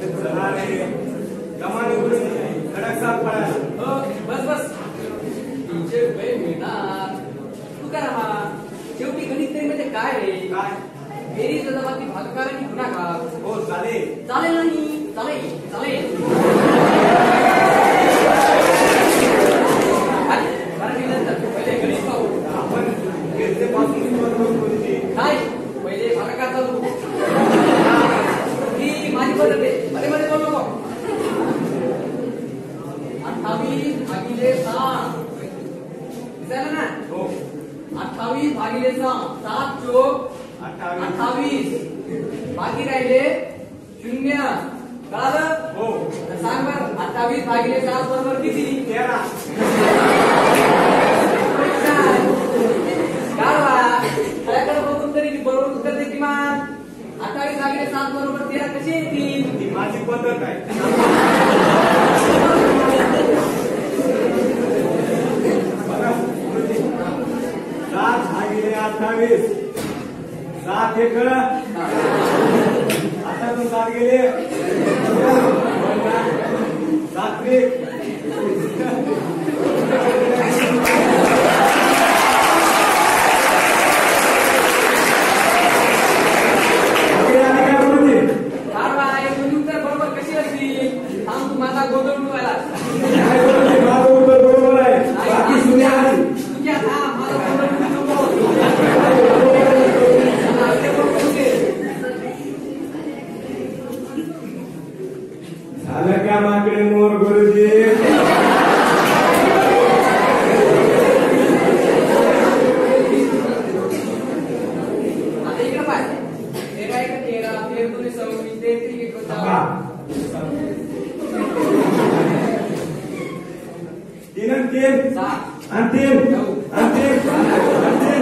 चला रे कमानी उघडून खडक साफ पडा. हो बस बस तुमचे रुपये मिळणार. तू करा मा शेवटी गणित तरी म्हणजे काय रे? काय बेरीज वजाबाकी भागाकार आणि गुणाकार. हो चालेल चालेल नाही चालेल चालेल. मराठी नंतर पहिले गणित पाहू. आपण गिरतेपासून सुरुवात करू गुरुजी. काय पहिले भागाकार चालू. ही माझी पद्धत आहे. मध्ये मध्ये बोलू नको. 28 भागिले 6 दिसायला ना? हो 28 भागिले 6 7 चोक 28 बाकी राहिले 0. कळालं? हो तर सांग बरं 28 भागिले 7 बरोबर किती? 13. गाढवा त्याकडे बघून तरी बरोबर उत्तर दे किमान. 28 भागिले 7 बरोबर 13 कशी येतील? ही माझी पद्धत आहे. बघा गुरुजी 7 भागिले 28 7 एक आता तू 7 गेले 7 एक गाढवा हे दोन्ही उत्तर बरोबर कशी असतील? सांग तू माझा गोंधळ उडवायला. माझं उत्तर बरोबर आहे. बाकी शून्य आहे. तुझ्या हा माझा गोंधळ उडवू नको. झालं का माकडे मोर गुरुजी? आता इकडे पाय. 13 एक 13 13 दोन्ही 26 33 एक 3 आणि 3 6 आणि 3 आणि 3